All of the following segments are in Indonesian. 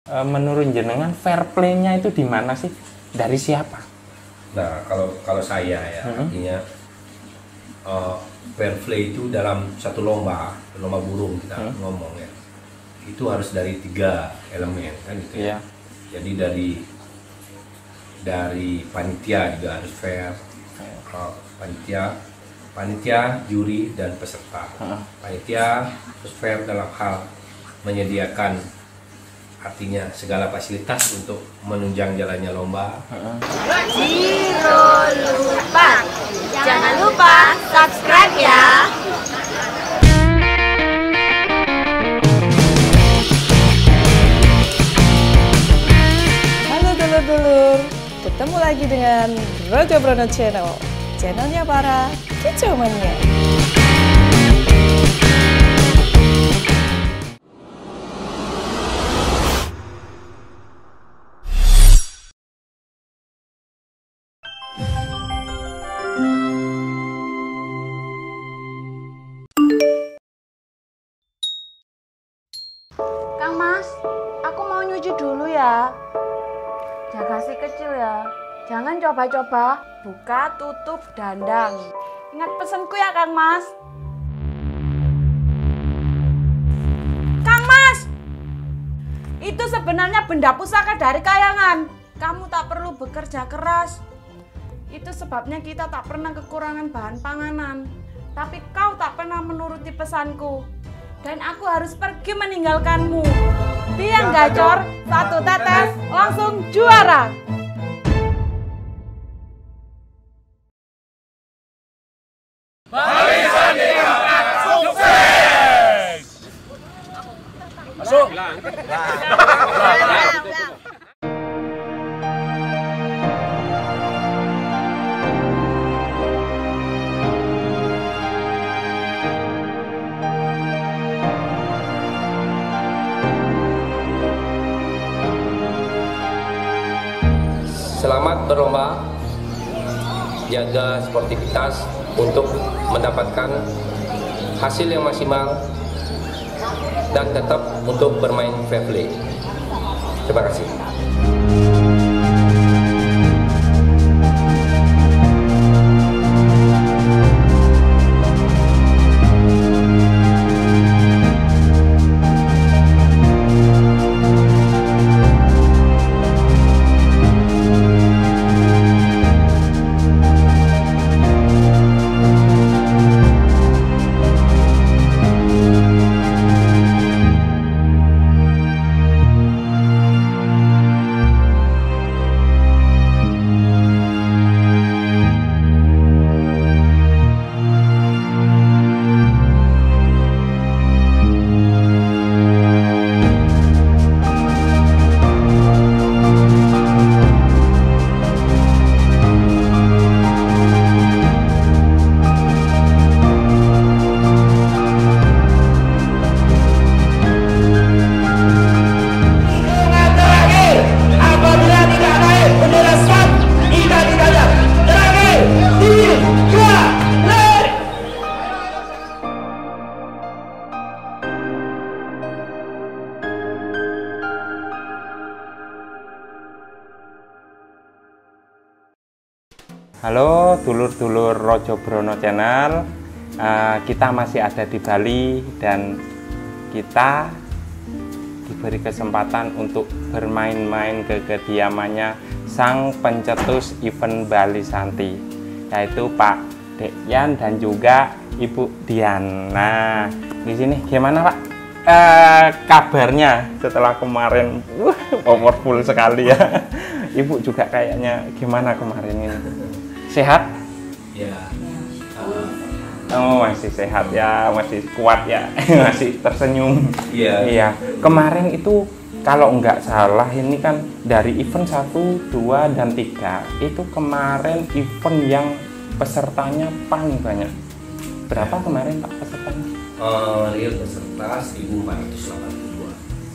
menurut jenengan fair play-nya itu di mana sih? Dari siapa? Nah, kalau saya ya, artinya fair play itu dalam satu lomba burung kita ngomong ya, itu harus dari 3 elemen kan gitu ya. Jadi dari panitia juga harus fair, panitia, juri dan peserta. Panitia harus fair dalam hal menyediakan, artinya segala fasilitas untuk menunjang jalannya lomba. Giro lupa, jangan lupa subscribe ya. Halo dulur-dulur, ketemu lagi dengan Rojo Brono Channel, channelnya para kicauannya. Kang Mas, aku mau nyuci dulu ya. Jaga si kecil ya. Jangan coba-coba buka, tutup, dandang. Ingat pesanku ya Kang Mas. Kang Mas! Itu sebenarnya benda pusaka dari kayangan. Kamu tak perlu bekerja keras. Itu sebabnya kita tak pernah kekurangan bahan panganan. Tapi kau tak pernah menuruti pesanku. Dan aku harus pergi meninggalkanmu. Biang gacor, 1 tetes, langsung juara. Barisan Diklat sukses! Masuk! Selamat berlomba, jaga sportivitas untuk mendapatkan hasil yang maksimal dan tetap untuk bermain fair play. Terima kasih. Halo dulur-dulur Rojo Brono Channel, kita masih ada di Bali dan kita diberi kesempatan untuk bermain-main ke kediamannya sang pencetus event Bali Santi, yaitu Pak Dekyan dan juga Ibu Dian. Nah, di sini gimana Pak kabarnya setelah kemarin? Powerful sekali ya. Ibu juga kayaknya gimana kemarin ini? Sehat? Ya. Oh, masih sehat ya, masih kuat ya, masih tersenyum. Iya. Iya. Kemarin itu kalau nggak salah ini kan dari event 1, 2, dan 3 itu kemarin event yang pesertanya paling banyak. Berapa kemarin Pak pesertanya? Real peserta 1482.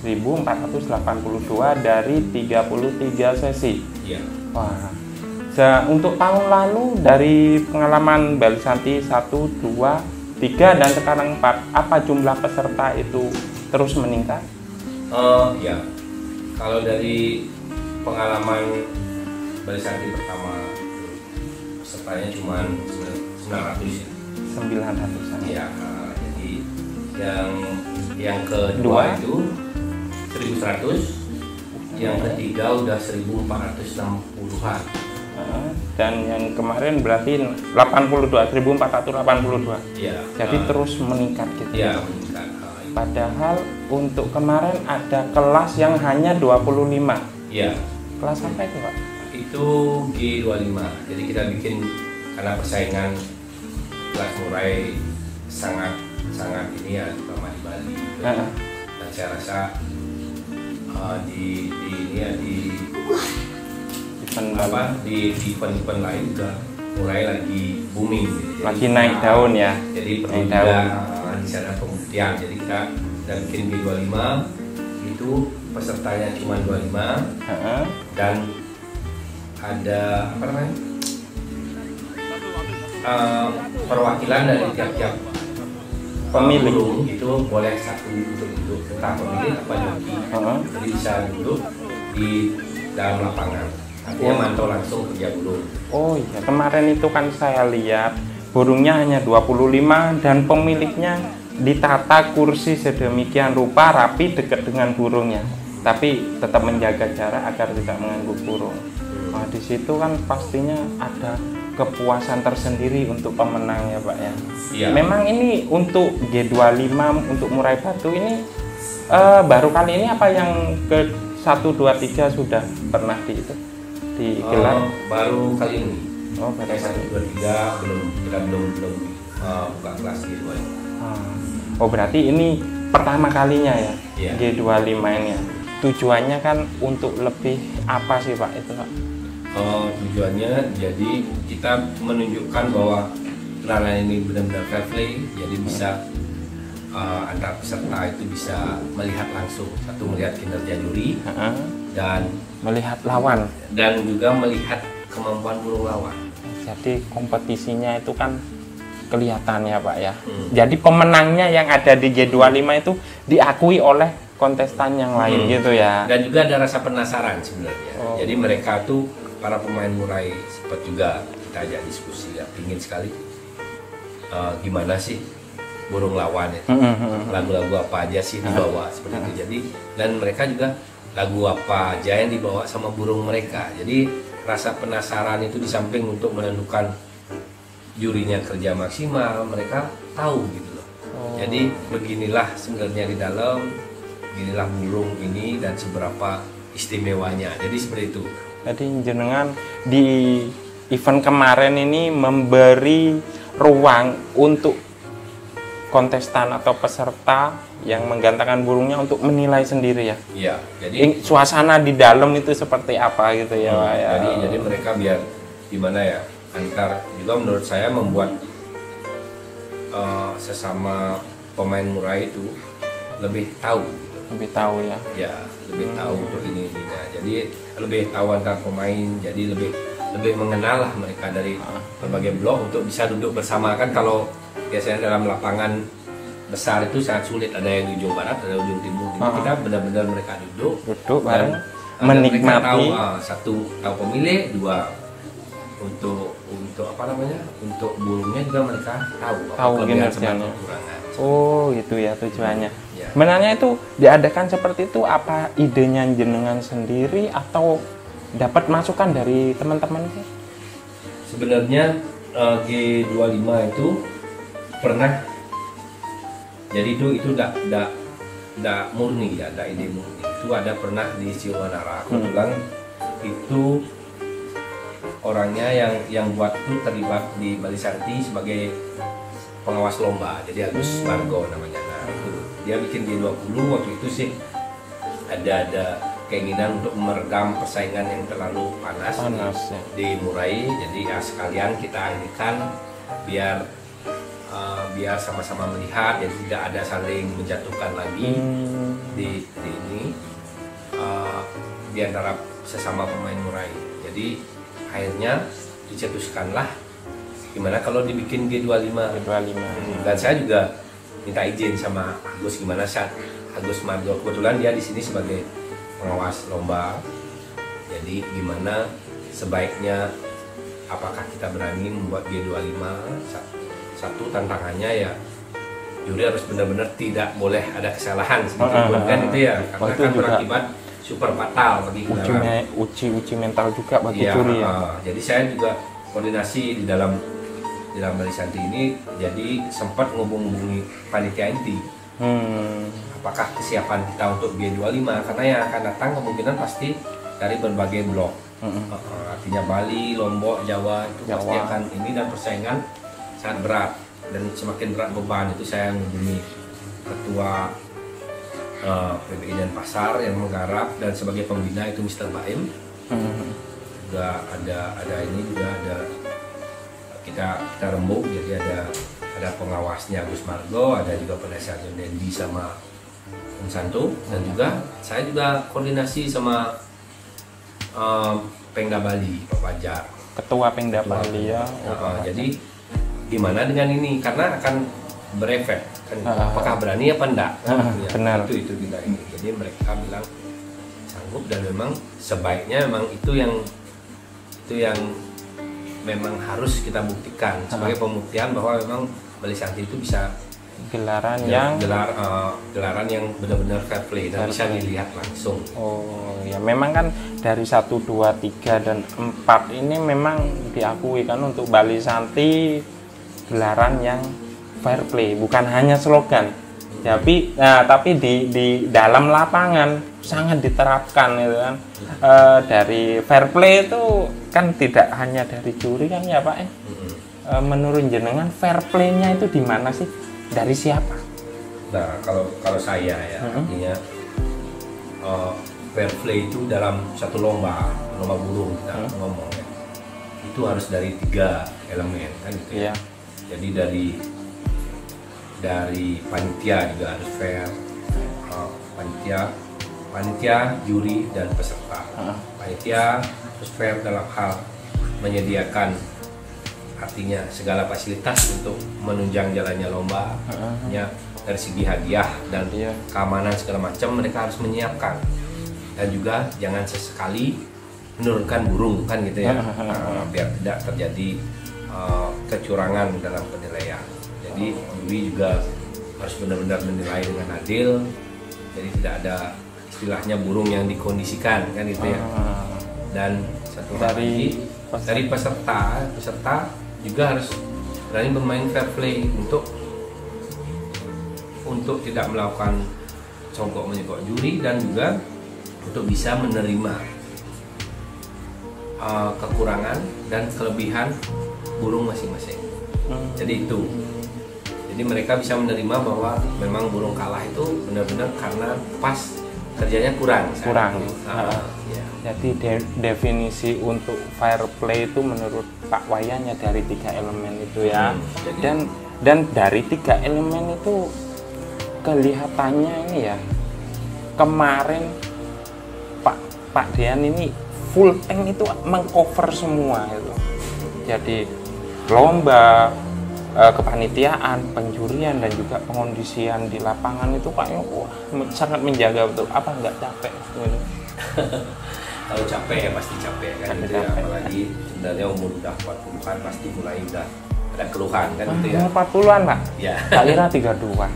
1482 dari 33 sesi. Iya. Wah. Untuk tahun lalu dari pengalaman Bali Santi 1, 2, 3 dan sekarang 4, apa jumlah peserta itu terus meningkat? Ya, Kalau dari pengalaman Balisarti pertama, pesertanya cuma 900 ya. 900-an. Ya, jadi yang kedua itu 1100, yang ketiga udah 1460-an. Dan yang kemarin berarti 82, 1482. Ya. Jadi terus meningkat gitu. Ya, meningkat. Padahal untuk kemarin ada kelas yang hanya 25. Ya. Kelas apa itu, Pak? Itu G25. Jadi kita bikin karena persaingan kelas murai sangat ini ya, terutama di Bali. Dan saya rasa di event-event lain juga murai lagi booming. Jadi lagi naik daun ya. Jadi perlu juga di sana pembuktian. Jadi kita bikin G25 itu pesertanya cuma 25 dan ada apa namanya? Perwakilan dari tiap-tiap pemilih itu boleh satu untuk duduk, entah pemilih apa joki. Jadi bisa duduk di dalam lapangan. Artinya mantau langsung kerja burung. Oh iya, kemarin itu kan saya lihat burungnya hanya 25 dan pemiliknya ditata kursi sedemikian rupa rapi dekat dengan burungnya, tapi tetap menjaga jarak agar tidak mengganggu burung. Nah, di situ kan pastinya ada kepuasan tersendiri untuk pemenang ya Pak ya. Iya. Memang ini untuk G25 untuk murai batu ini baru kali ini apa yang ke 1, 2, 3 sudah pernah digelar? Baru kali ini. Oh, baru kali. 1, 2, 3 belum buka kelas G2. Oh berarti ini pertama kalinya ya, Iya. G25 ini ya. Tujuannya kan untuk lebih apa sih Pak itu Pak? Tujuannya jadi kita menunjukkan bahwa kenalan ini benar-benar fair play, jadi bisa antar peserta itu bisa melihat langsung, satu melihat kinerja juri dan melihat lawan dan juga melihat kemampuan burung lawan. Jadi kompetisinya itu kan kelihatan ya Pak ya. Jadi pemenangnya yang ada di G25 itu diakui oleh kontestan yang lain gitu ya. Dan juga ada rasa penasaran sebenarnya. Jadi mereka tuh para pemain murai sempat juga kita ajak diskusi ya, pingin sekali gimana sih burung lawan itu, lagu-lagu apa aja sih dibawa seperti itu. Jadi dan mereka juga lagu apa aja yang dibawa sama burung mereka. Jadi rasa penasaran itu di samping untuk menentukan jurinya kerja maksimal, mereka tahu gitu loh. Jadi beginilah sebenarnya di dalam, beginilah burung ini dan seberapa istimewanya. Jadi seperti itu. Jadi jenengan di event kemarin ini memberi ruang untuk kontestan atau peserta yang menggantungkan burungnya untuk menilai sendiri ya. Iya. Jadi suasana di dalam itu seperti apa gitu ya Pak ya. Jadi mereka biar gimana ya, antar juga menurut saya membuat sesama pemain murai itu lebih tahu. Lebih tahu ya. Ya, lebih tahu untuk ini. Jadi lebih tahu antar pemain, jadi lebih mengenal lah mereka dari berbagai blok untuk bisa duduk bersama. Kan kalau biasanya dalam lapangan besar itu sangat sulit, ada yang di ujung barat, ada ujung timur. Kita benar-benar mereka duduk bareng, dan menikmati. Satu tahu pemilih, dua untuk apa namanya, untuk burungnya juga mereka tahu kinerjanya. Oh gitu ya tujuannya. Ya. Sebenarnya itu diadakan seperti itu apa idenya jenengan sendiri atau dapat masukan dari teman-teman? Sebenarnya G25 itu pernah, jadi itu tidak murni ya, tidak ide murni. Itu ada pernah di Siwanara. Kebetulan itu orangnya yang buat itu terlibat di Balisarti sebagai pengawas lomba, jadi Agus Margo namanya. Nah, itu dia bikin G20 waktu itu sih ada keinginan untuk meredam persaingan yang terlalu panas ya. di murai. Jadi ya sekalian kita ini kan biar sama-sama melihat, jadi tidak ada saling menjatuhkan lagi di ini di antara sesama pemain murai. Jadi akhirnya dicetuskanlah gimana kalau dibikin G25. Dan saya juga minta izin sama Agus, gimana saat Agus Margo, kebetulan dia di sini sebagai pengawas lomba. Jadi gimana sebaiknya, apakah kita berani membuat G25? Satu tantangannya ya juri harus benar-benar tidak boleh ada kesalahan sedikit pun kan itu ya, karena itu kan juga berakibat super fatal bagi gelaran. Uji mental juga bagi Iya, juri ya. Jadi saya juga koordinasi di dalam Balisanti ini, jadi sempat ngubungi panitia inti. Apakah kesiapan kita untuk G25, karena yang akan datang kemungkinan pasti dari berbagai blok. Artinya Bali, Lombok, Jawa itu pasti akan ini, dan persaingan sangat berat, dan semakin berat beban itu saya menghubungi ketua PBI Denpasar yang menggarap, dan sebagai pembina itu Mr. Baim. Juga ada ini juga ada kita rembuk, jadi ada pengawasnya Gus Margo, ada juga penasihat Dendi sama Om Santo, dan juga saya juga koordinasi sama Pengda Bali, Pak Fajar, Ketua Pengda Bali ya. Jadi gimana dengan ini, karena akan berefek kan, apakah berani apa enggak kan? Ya, benar. itu kita ini. Jadi mereka bilang sanggup, dan memang sebaiknya memang itu yang memang harus kita buktikan sebagai pembuktian bahwa memang Balisanti itu bisa gelaran gelaran yang benar-benar fair play dan bisa dilihat langsung. Oh ya, memang kan dari 1, 2, 3 dan 4 ini memang diakui kan untuk Balisanti gelaran yang fair play, bukan hanya slogan. Tapi di dalam lapangan sangat diterapkan gitu kan. Dari fair play itu kan tidak hanya dari juri kan ya Pak. Menurut jenengan fair play-nya itu di mana sih? Dari siapa? Nah, kalau saya ya, artinya fair play itu dalam satu lomba burung kita ngomong ya, itu harus dari 3 elemen kan gitu ya. Jadi dari panitia juga harus fair, panitia, juri dan peserta. Panitia harus fair dalam hal menyediakan, artinya segala fasilitas untuk menunjang jalannya lomba, ya, dari segi hadiah dan keamanan segala macam mereka harus menyiapkan, dan juga jangan sesekali menurunkan burung kan gitu ya, biar tidak terjadi kecurangan dalam penilaian. Jadi juri juga harus benar-benar menilai dengan adil, jadi tidak ada istilahnya burung yang dikondisikan kan gitu ya. Dan satu lagi dari peserta juga harus berani bermain fair play untuk tidak melakukan congkok-menyogok juri, dan juga untuk bisa menerima kekurangan dan kelebihan burung masing-masing. Jadi mereka bisa menerima bahwa memang burung kalah itu benar-benar karena pas kerjanya kurang. Jadi definisi untuk fair play itu menurut Pak Wayannya dari 3 elemen itu ya. Dan dari 3 elemen itu kelihatannya ini ya, kemarin Pak Dean ini full tank itu mengcover semua itu. Jadi lomba, kepanitiaan, penjurian, dan juga pengondisian di lapangan itu kayaknya sangat menjaga betul. Apa nggak capek? Kalau capek ya pasti capek kan gitu ya, apalagi sebenarnya umur udah 40-an pasti mulai udah ada keluhan kan gitu ya. 40-an Pak? Ya. Tak kira 32.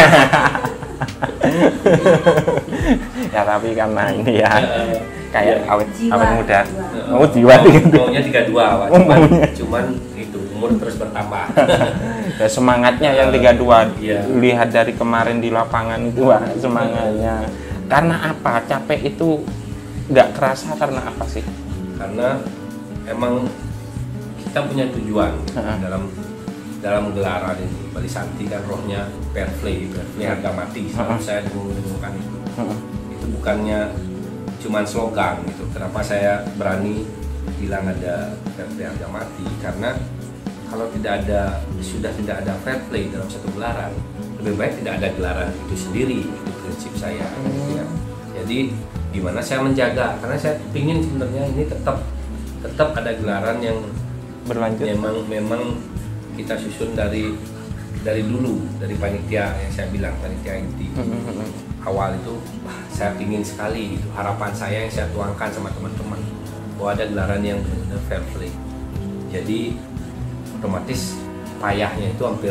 Ya tapi karena ini ya kayak awet muda. Jiwa maunya 32 Pak. Cuman itu umur terus bertambah. Ya, semangatnya yang 32 lihat dari kemarin di lapangan itu Pak, semangatnya. Karena apa? Capek itu nggak kerasa karena apa sih? Karena emang kita punya tujuan dalam gelaran ini. Balisanti kan rohnya fair play harga mati. Selalu saya mengumumkan itu. Itu bukannya cuman slogan gitu. Kenapa saya berani bilang ada fair play harga mati? Karena kalau sudah tidak ada fair play dalam satu gelaran, lebih baik tidak ada gelaran itu sendiri. Itu prinsip saya. Ya. Jadi gimana saya menjaga? Karena saya ingin sebenarnya ini tetap ada gelaran yang berlanjut. Memang kita susun dari dulu, dari panitia yang saya bilang, panitia inti. awal itu saya pingin sekali gitu, harapan saya yang saya tuangkan sama teman-teman bahwa ada gelaran yang benar-benar fair play. Jadi otomatis payahnya itu hampir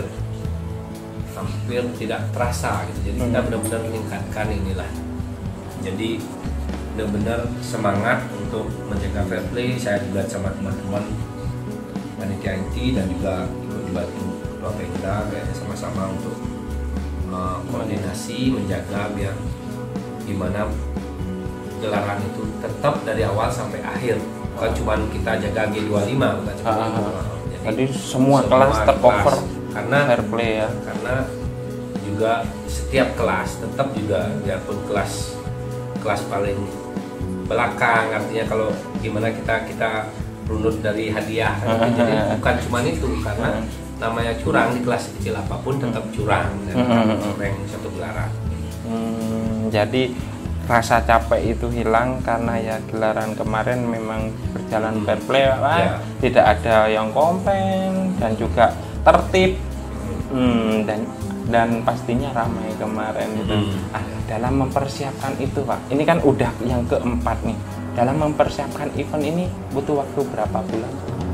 tidak terasa gitu. Jadi kita benar-benar meningkatkan inilah. Jadi benar-benar semangat untuk menjaga fair play. Saya juga sama teman-teman panitia inti dan juga ikut dibantu Ketua Pemda kayaknya sama-sama untuk koordinasi menjaga biar gimana gelaran itu tetap dari awal sampai akhir, bukan cuma kita jaga G25, bukan cuma jadi semua kelas tercover karena fair play ya, karena juga setiap kelas tetap juga biarpun kelas paling belakang, artinya kalau gimana kita runut dari hadiah kan? Jadi bukan cuma itu, karena namanya curang di kelas kecil apapun tetap curang dan rank satu gelaran. Jadi rasa capek itu hilang karena ya gelaran kemarin memang berjalan fair play, tidak ada yang komplain dan juga tertib, dan pastinya ramai kemarin itu. Dalam mempersiapkan itu Pak, ini kan udah yang keempat nih. Dalam mempersiapkan event ini butuh waktu berapa bulan?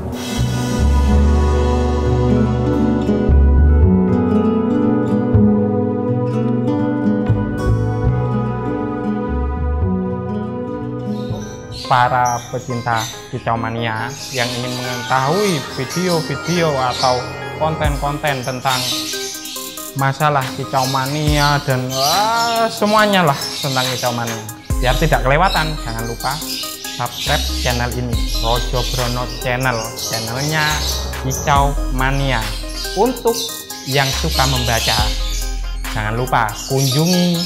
Para pecinta Kicau Mania yang ingin mengetahui video-video atau konten-konten tentang masalah Kicau Mania dan semuanya lah tentang Kicau Mania, biar tidak kelewatan, jangan lupa subscribe channel ini, Rojo Brono Channel, channelnya Kicau Mania. Untuk yang suka membaca, jangan lupa kunjungi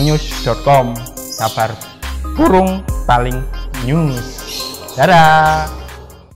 burungnews.com, kabar burung paling news. Dadah.